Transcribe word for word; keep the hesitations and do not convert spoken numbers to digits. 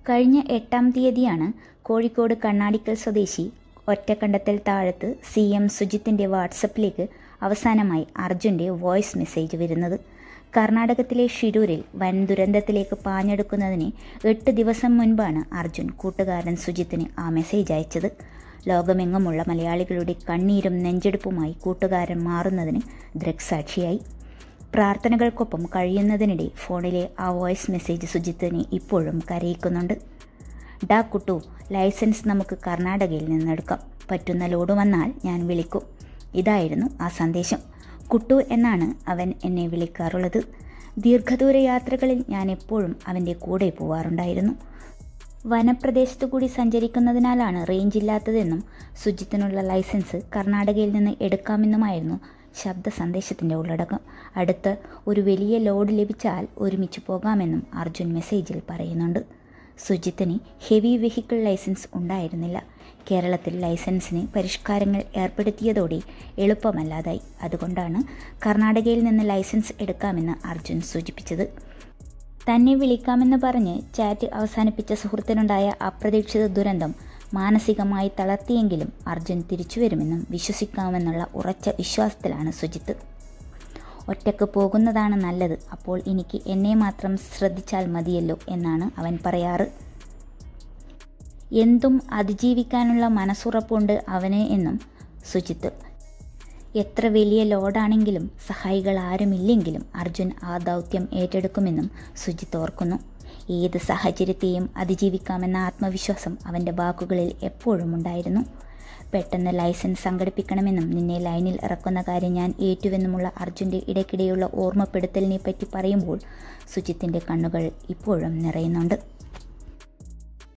കഴിഞ്ഞ എട്ടാം തീയതിയാണ് കോഴിക്കോട് കണ്ണാടിക്കൽ സ്വദേശി ഒറ്റക്കണ്ടത്തിൽ താഴത്ത് സി എം സുജിത്തിൻ്റെ വാട്സപ്പിലേക്ക് അവസാനമായി അർജുൻ്റെ വോയിസ് മെസ്സേജ് വരുന്നത്. കർണാടകത്തിലെ ഷിരൂരിൽ വൻ ദുരന്തത്തിലേക്ക് പാഞ്ഞെടുക്കുന്നതിന് എട്ട് ദിവസം മുൻപാണ് അർജുൻ കൂട്ടുകാരൻ സുജിത്തിന് ആ മെസ്സേജ് അയച്ചത്. ലോകമെങ്ങുമുള്ള മലയാളികളുടെ കണ്ണീരും നെഞ്ചെടുപ്പുമായി കൂട്ടുകാരൻ മാറുന്നതിന് ദൃക്സാക്ഷിയായി. പ്രാർത്ഥനകൾക്കൊപ്പം കഴിയുന്നതിനിടെ ഫോണിലെ ആ വോയിസ് മെസ്സേജ് സുജിത്തിനെ ഇപ്പോഴും കരയിക്കുന്നുണ്ട്. ഡാ കുട്ടു, ലൈസൻസ് നമുക്ക് കർണാടകയിൽ നിന്നെടുക്കാം. പറ്റുന്ന ലോഡ് വന്നാൽ ഞാൻ വിളിക്കും. ഇതായിരുന്നു ആ സന്ദേശം. കുട്ടു എന്നാണ് അവൻ എന്നെ വിളിക്കാറുള്ളത്. ദീർഘദൂര യാത്രകളിൽ ഞാൻ എപ്പോഴും അവൻ്റെ കൂടെ പോവാറുണ്ടായിരുന്നു. വനപ്രദേശത്തു കൂടി സഞ്ചരിക്കുന്നതിനാലാണ് റേഞ്ച് ഇല്ലാത്തതെന്നും സുജിത്തിനുള്ള ലൈസൻസ് കർണാടകയിൽ നിന്ന് എടുക്കാമെന്നുമായിരുന്നു ശബ്ദ സന്ദേശത്തിൻ്റെ ഉള്ളടക്കം. അടുത്ത് ഒരു വലിയ ലോഡ് ലഭിച്ചാൽ ഒരുമിച്ച് പോകാമെന്നും അർജുൻ മെസ്സേജിൽ പറയുന്നുണ്ട്. സുജിത്തിന് ഹെവി വെഹിക്കിൾ ലൈസൻസ് ഉണ്ടായിരുന്നില്ല. കേരളത്തിൽ ലൈസൻസിന് പരിഷ്കാരങ്ങൾ ഏർപ്പെടുത്തിയതോടെ എളുപ്പമല്ലാതായി. അതുകൊണ്ടാണ് കർണാടകയിൽ നിന്ന് ലൈസൻസ് എടുക്കാമെന്ന് അർജുൻ സൂചിപ്പിച്ചത്. തന്നെ വിളിക്കാമെന്ന് പറഞ്ഞ് ചാറ്റ് അവസാനിപ്പിച്ച സുഹൃത്തിനുണ്ടായ അപ്രതീക്ഷിത ദുരന്തം മാനസികമായി തളർത്തിയെങ്കിലും അർജുൻ തിരിച്ചു വരുമെന്നും വിശ്വസിക്കാമെന്നുള്ള ഉറച്ച വിശ്വാസത്തിലാണ് സുജിത്ത്. ഒറ്റക്ക് പോകുന്നതാണ് നല്ലത്, അപ്പോൾ എനിക്ക് എന്നെ മാത്രം ശ്രദ്ധിച്ചാൽ മതിയല്ലോ എന്നാണ് അവൻ പറയാറ്. എന്തും അതിജീവിക്കാനുള്ള മനസ്സുറപ്പുണ്ട് അവന് എന്നും സുജിത്ത്. എത്ര വലിയ ലോഡാണെങ്കിലും സഹായികൾ ആരുമില്ലെങ്കിലും അർജുൻ ആ ദൗത്യം ഏറ്റെടുക്കുമെന്നും സുജിത്ത് ഓർക്കുന്നു. ഏത് സാഹചര്യത്തെയും അതിജീവിക്കാമെന്ന ആത്മവിശ്വാസം അവൻ്റെ വാക്കുകളിൽ എപ്പോഴും ഉണ്ടായിരുന്നു. പെട്ടെന്ന് ലൈസൻസ് സംഘടിപ്പിക്കണമെന്നും നിന്നെ ലൈനിൽ ഇറക്കുന്ന കാര്യം ഞാൻ ഏറ്റുവെന്നുമുള്ള അർജുൻ്റെ ഇടയ്ക്കിടെയുള്ള ഓർമ്മപ്പെടുത്തലിനെ പറ്റി പറയുമ്പോൾ സുജിത്തിൻ്റെ കണ്ണുകൾ ഇപ്പോഴും നിറയുന്നുണ്ട്.